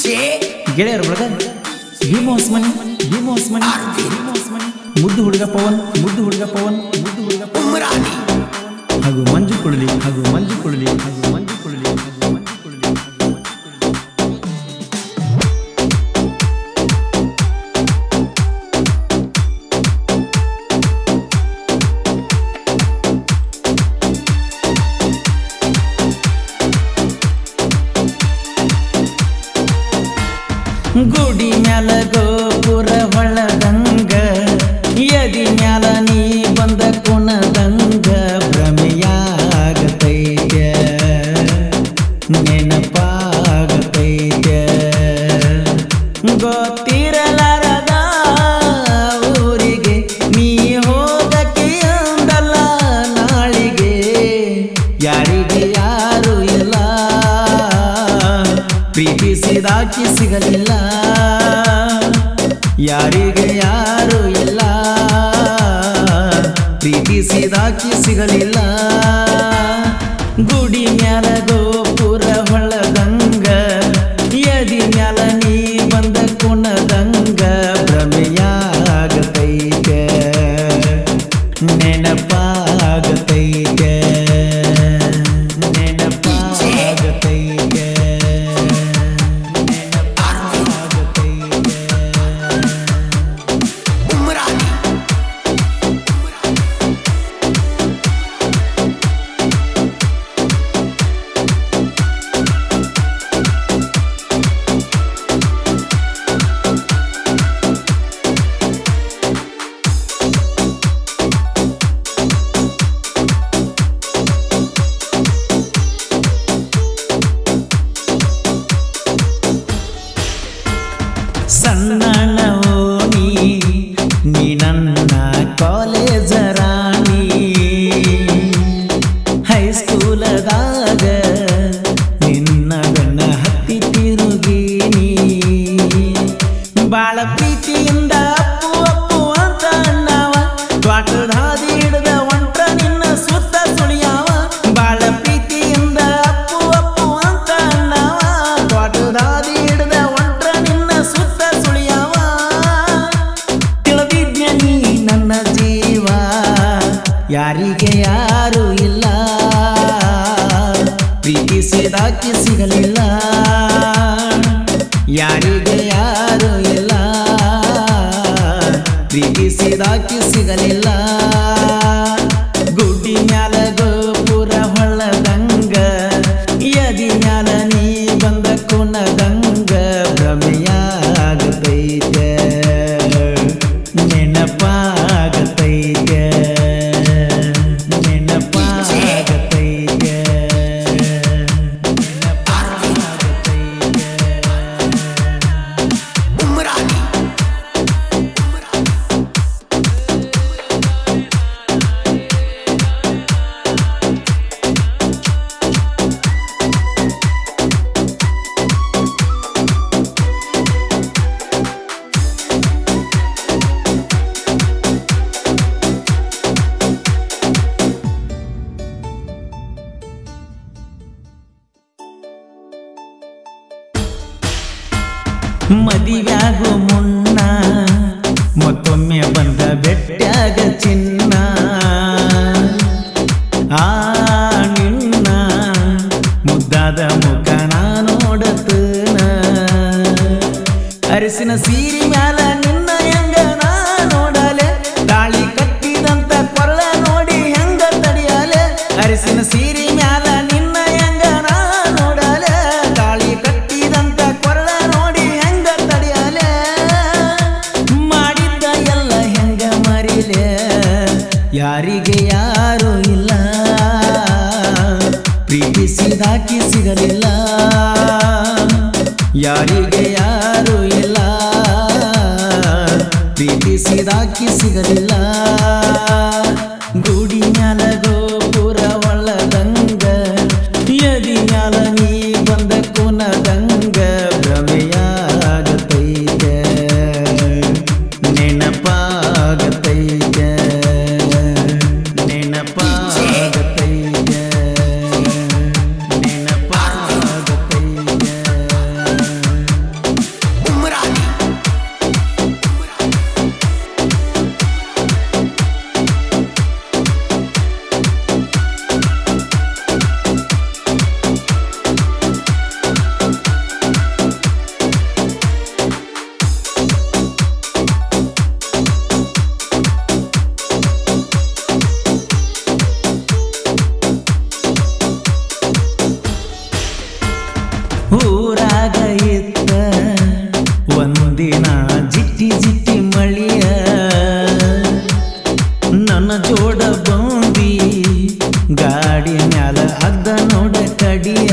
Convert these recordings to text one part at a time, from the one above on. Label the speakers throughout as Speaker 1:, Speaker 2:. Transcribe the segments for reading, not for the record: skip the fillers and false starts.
Speaker 1: ಗೆಳೆಯರು ಬ್ರದರ್ ಭೀಮು ಹೊಸ್ಮನಿ ಮುದ್ದು ಹುಡುಗ ಪವನ್ ಹಾಗೂ ಮಂಜು ಕುಳಲಿ ಗುಡಿ ಮ್ಯಾಲ ಗೋಪುರ ಹೊಳದಂಗ ಎದಿ ಮ್ಯಾಲ ನೀ ಬಂದ ಕುಣದಂಗ ಭ್ರಮೆಯಾಗತೈತೆ ನೆನಪಾಗತೈತೆ ಗೊತ್ತಿರಲಾರದ ಊರಿಗೆ ನೀ ಹೋಗಕ್ಕೆ ಅಂದಲ್ಲ ನಾಳಿಗೆ ಯಾರಿಗೆ ಯಾರು ಇಲ್ಲ ಪ್ರೀತಿಸಿದಾಕಿ ಸಿಗಲಿಲ್ಲ ಯಾರಿಗೆ ಯಾರು ಇಲ್ಲ ಪ್ರೀತಿಸಿದಾಕಿ ಸಿಗಲಿಲ್ಲ ಗುಡಿ ಮ್ಯಾಲ ಗೋಪುರ ಹೊಳದಂಗ ಎದಿ ಮ್ಯಾಲ ನೀ ಬಂದ ಕುಣದಂಗ ಭ್ರಮೆಯಾಗತೈತೆ ನೆನಪಾಗತೈತೆ ಸಣ್ಣನೋ ನೀ ನನ್ನ ಕಾಲೇಜ ರಾಣಿ ಹೈಸ್ಕೂಲದಾಗ ನಿನ್ನ ಗಣ್ಣ ಹತ್ತಿ ತಿರುಗೀನಿ ಬಾಳ ಪ್ರೀತಿಯಿಂದ ಅಪ್ಪು ಅಂತ ಅಣ್ಣವ ತ್ವಾಟದ ಹಾದಿ ಹಿಡ್ದ ಒಂಟ್ರ ನಿನ್ನ ಸುತ್ತ ಸುಳಿಯಾವ ಬಾಳ ಪ್ರೀತಿಯಿಂದ ಅಪ್ಪು ಅಂತ ಅಣ್ಣವ ತ್ವಾಟದ ಹಾದಿ ಹಿಡ್ದ ಒಂಟ್ರ ನಿನ್ನ ಸುತ್ತ ಯಾರಿಗೆ ಯಾರು ಇಲ್ಲ ಪ್ರೀತಿಸಿದಾಕಿ ಸಿಗಲಿಲ್ಲ ಯಾರಿಗೆ ಯಾರು ಇಲ್ಲ ಪ್ರೀತಿಸಿದಾಕಿ ಸಿಗಲಿಲ್ಲ ಗುಡಿ ಮ್ಯಾಲ ಗೋಪುರ ಹೊಳದಂಗ ಎದಿ ಮ್ಯಾಲ ನೀ ಬಂದ ಕುಣದಂಗ ಭ್ರಮೆಯಾಗತೈತೆ ನೆನಪಾಗತೈತೆ ಮದಿವ್ಯಾಗೋ ಮುನ್ನ ಮತ್ತೊಮ್ಮೆ ಬಂದ ಬೆಟ್ಟ್ಯಾಗ ಚಿನ್ನ ಆ ನಿನ್ನ ಮುದ್ದಾದ ಮುಖ ನೋಡತನ ಅರಸಿನ ಸೀರಿ ಮ್ಯಾಲ ನಿನ್ನ ಹೆಂಗ ನಾ ನೋಡಲೆ ತಾಳಿ ಕಟ್ಟಿದಂತ ಕೊರಳ ನೋಡಿ ಹೆಂಗ ತಡಿಯಲೆ ಅರಸಿನ ಸೀರಿ ಮ್ಯಾಲ ನಿನ್ನ ಹೆಂಗ ನಾ ನೋಡಲೆ ತಾಳಿ ಕಟ್ಟಿದಂತ ಕೊರಳ ನೋಡಿ ಹೆಂಗ ತಡಿಯಲೆ ಮಾಡಿದ್ದ ಎಲ್ಲ ಹೆಂಗ ಮರಿಲೆ ಯಾರಿಗೆ ಯಾರು ಇಲ್ಲ ಪ್ರೀತಿಸಿದಾಕಿ ಸಿಗಲಿಲ್ಲ ಯಾರಿಗೆ ಯಾರು ಇಲ್ಲ ಪ್ರೀತಿಸಿದಾಕಿ ಸಿಗಲಿಲ್ಲ ಗುಡಿ ಮ್ಯಾಲ ಗೋಪುರ ಒಳದಂಗ ಎದಿ ಮ್ಯಾಲ ನೀ ಬಂದ ಕುಣದಂಗ ಭ್ರಮೆಯಾಗತೈತೆ ನೆನಪಾಗತೈತೆ ನೆನಪಾಗತೈತೆ ಊರಾಗ ಇತ್ತ ಒಂದಿನ ಜಿಟ್ಟಿ ಜಿಟ್ಟಿ ಮಳಿಯ ನನ್ನ ಜೋಡ ಬಂದಿ ಗಾಡಿ ಮ್ಯಾಲ ಅದ್ದ ನೋಡ ಕಡಿಯ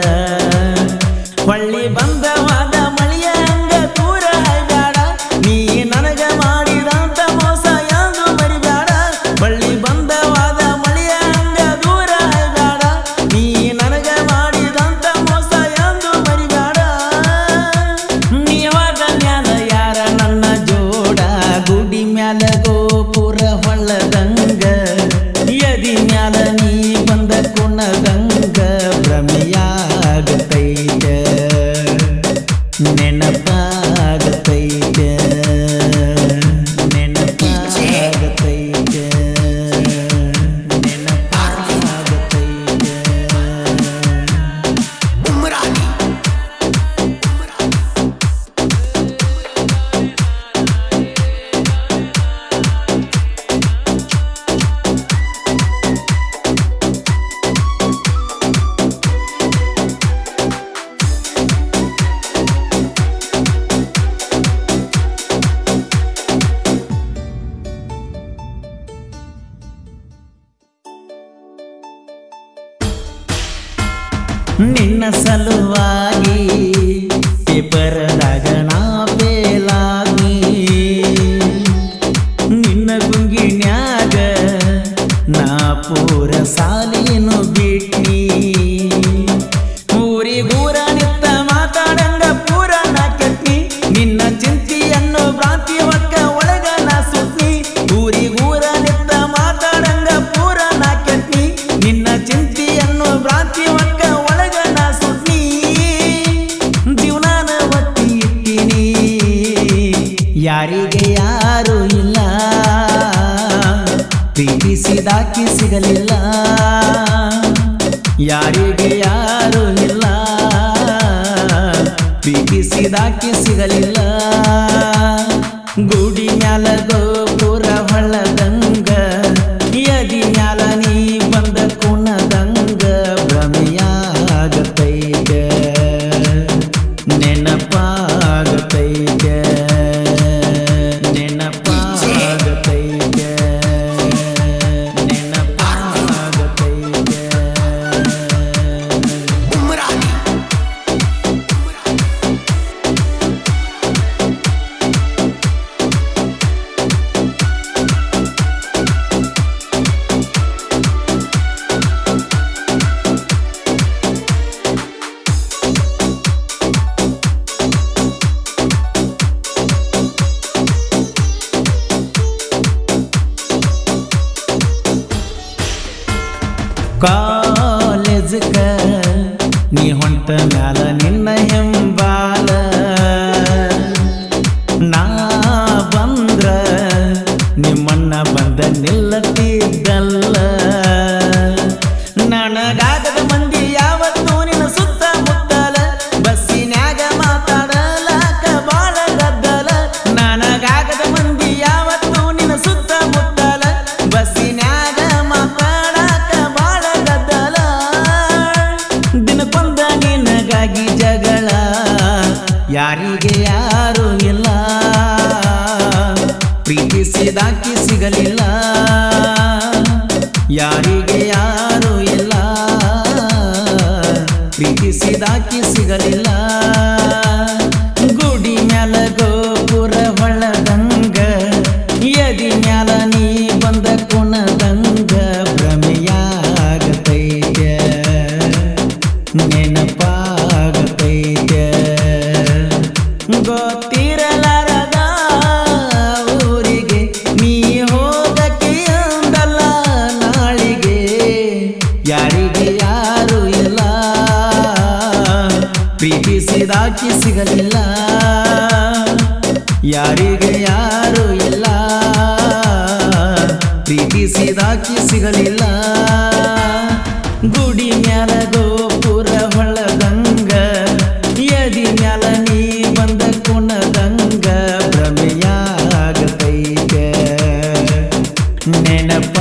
Speaker 1: ಹೊಳ್ಳಿ ಬಂದವಾದ ಮಳಿಯ ಹಂಗ ದೂರ ಬೇಡ ನೀ ನನಗ ಮಾಡಿದಂತ ಮೋಸ ಎಂದು ಮರಿಬೇಡ ಹೊಳ್ಳಿ ಬಂದವಾದ ಮಳಿಯ ಹಂಗ ದೂರ ಬೇಡ ನೀ ನನಗ ಮಾಡಿದಂತ ಮೋಸ ಎಂದು ಮರಿಬೇಡ ನೀವಾದ ಮ್ಯಾಲ ಯಾರ ನನ್ನ ಜೋಡ ಗುಡಿ ಮ್ಯಾಲ ಗೋಪುರ ಹೊಳ್ಳದಂಗ ಯದಿ ಮ್ಯಾಲ ನೀ ಬಂದ ಕುಣದಂಗ ಭ್ರಮೆಯಾಗತೈತ ನೆನಪಾಗತೈತ ನೆನಪಾಗತೈತ ನೆನಪಾಗತೈತ ನಿನ್ನ ಸಲುವಾಗಿ ಪೇಪರ್ದಾಗ ನಾ ಬೇಲಾಗಿ ನಿನ್ನ ಗುಂಗಿನ್ಯಾಗ ನಾ ಪೂರ ಸಾಲಿನು ಬಿಟ್ನಿ ಊರಿಗೂರ ನಿತ್ತ ಮಾತಾಡಂಗ ಪೂರ ನಾ ಕೆಟ್ನಿ ನಿನ್ನ ಚಿಂತಿಯನ್ನು ಭ್ರಾಂತಿ ಒಕ್ಕ ಒಳಗ ನಾ ಸುತ್ನಿ ಊರಿಗೂರ ನಿತ್ತ ಮಾತಾಡಂಗ ಪೂರ ನಾ ಕೆಟ್ನಿ ನಿನ್ನ ಚಿಂತಿಯನ್ನು ಭ್ರಾಂತಿ ಒಕ್ಕ ಯಾರಿಗೆ ಯಾರು ಇಲ್ಲ ಪ್ರೀತಿಸಿದಾಕಿ ಸಿಗಲಿಲ್ಲ ಯಾರಿಗೆ ಯಾರು ಇಲ್ಲ ಪ್ರೀತಿಸಿದಾಕಿ ಸಿಗಲಿಲ್ಲ ಗುಡಿ ಮ್ಯಾಲ ಗೋಪುರ ಹೊಳ್ಳದಂಗ ಯದಿ ಮ್ಯಾಲ ನೀ ಬಂದ ಕುಣದಂಗ ಭ್ರಮೆಯಾಗತೈತ ನೆನಪಾಗತೈತ ಕಾಲೇಜಕ ನೀ ಹೊಂಟ ಮ್ಯಾಲ ನಿನ್ನ ಹೆಂಬಾಲ ನಾ ಬಂದ್ರ ನಿಮ್ಮಣ್ಣ ಬಂದ ನಿಲ್ಲತಿದ್ದಲ್ಲ ನನಗಾಗದ ಮಂದಿ ಯಾವತ್ತೂ ನಿನ್ನ ಸುತ್ತ ಮುತ್ತಲ ಬಸ್ಸಿನ್ಯಾಗ ಮಾತಾಡಲಾಕ ಬಾಳ ಗದ್ದಲ ನನಗಾಗದ ಮಂದಿ ಯಾವತ್ತೂ ನಿನ್ನ ಸುತ್ತ ಮುತ್ತಲ ಬಸ್ಸಿನ್ಯಾಗ ಮಾತಾಡಾಕ ಬಾಳ ಗದ್ದಲ ದಿನಕ್ಕೊಂದ ನಿನಗಾಗಿ ಜಗಳ ಯಾರಿಗೆ ಯಾರು ಇಲ್ಲ ಪ್ರೀತಿಸಿದಾಕಿ ಸಿಗಲಿಲ್ಲ ಯಾರಿಗೆ ಯಾರು ಇಲ್ಲ ಪ್ರೀತಿಸಿದಾಕಿ ಸಿಗಲಿಲ್ಲ ಗುಡಿ ಮ್ಯಾಲ ಗೋಪುರ ಹೊಳ್ಳದಂಗ ಯದಿ ಮ್ಯಾಲ ನೀ ಬಂದ ಕುಣದಂಗ ಭ್ರಮೆಯಾಗತೈತ ನೆನಪಾಗತೈತ ಗೊತ್ತಿರಲಾರದ ಊರಿಗೆ ನೀ ಹೋಗಕ್ಕೆ ಅಂದಲ್ಲ ನಾಳಿಗೆ ಯಾರಿಗೆ ಯಾರು ಇಲ್ಲ ಪ್ರೀತಿಸಿದಾಕಿ ಸಿಗಲಿಲ್ಲ ಯಾರಿಗೆ ಯಾರು ಇಲ್ಲ ಪ್ರೀತಿಸಿದಾಕಿ ಸಿಗಲಿಲ್ಲ ಗುಡಿ ಮ್ಯಾಲ ಗೋಪುರ ಹೊಳ್ಳದಂಗ ಯದಿ ಮ್ಯಾಲ ನೀ ಬಂದ ಕುಣದಂಗ ಭ್ರಮೆಯಾಗತೈತ ನೆನಪ